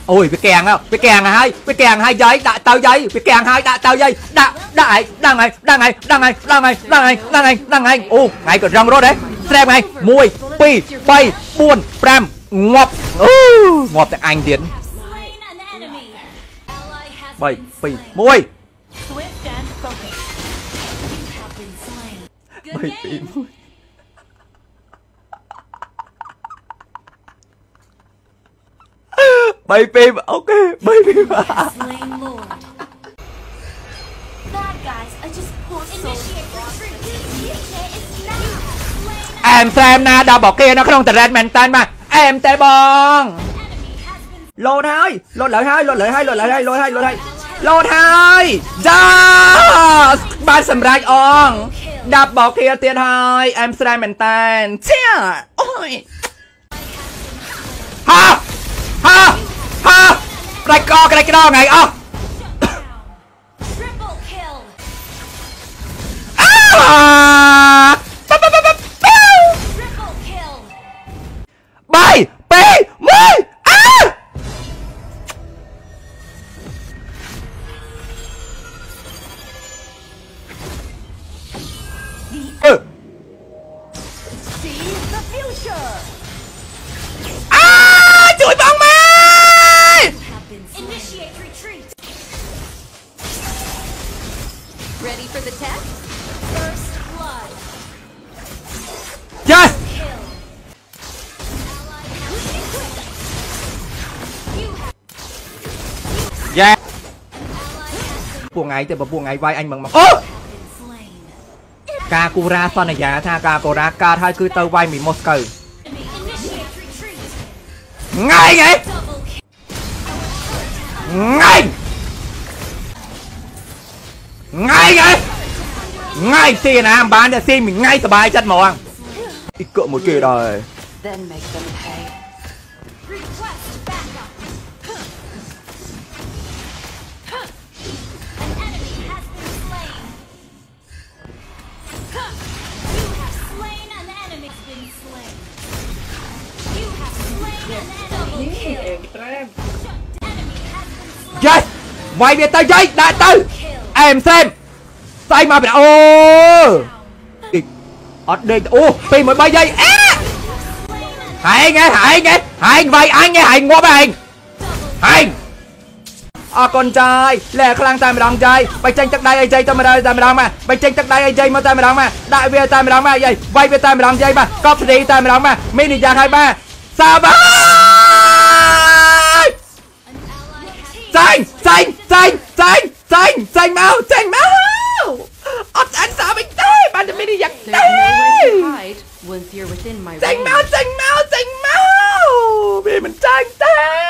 ôi bị kèn không bị kèn hai giấy đại tao giấy bị kèn hai đại tao giấy đại đang ngày ô ngày còn rong rồi đấy xem ngày mùi pi bay buồn pram ngọt ngọt tại anh tiến bay pi mùi bay pi mùi bay phim ok bay phim em xem na đào bỏ kia nó không thể ra mền tan mà em tê bong lột hai ja ba sầm rai ong đạp bỏ kia tiền hai em ra mền tan chia ôi ha cái đó ngày bay pi mui chuỗi bóng mày Ready for the test? First blood. yes yeah buồn ngày thì buồn ngày vai anh bằng mặt Kakura son này giá tha Kakura ca thay cứ tao vai mình Moscow ngay vậy ngay tiền à bán để xin mình ngay sờ bài chất màu ăn ít cỡ một kia rồi yes vay về tay dây đại tư em xem sai mà bị ô ở đây ô pin một bay dây hãy nghe vậy anh nghe hành ngó bài hành con trai lẹ khang tay mày đong trai bạch tranh chắc đây ai dây tao mày đong mà bạch tranh chắc đây ai dây mà tay mày đong mà đại về tay mày đong mà vậy vay về tay mày đong dây mà copy đi tay mày đong mà mini giang 23 sao ba xanh máu anh sao mình tới bạn đừng đi giật xanh máu vì mình tranh tới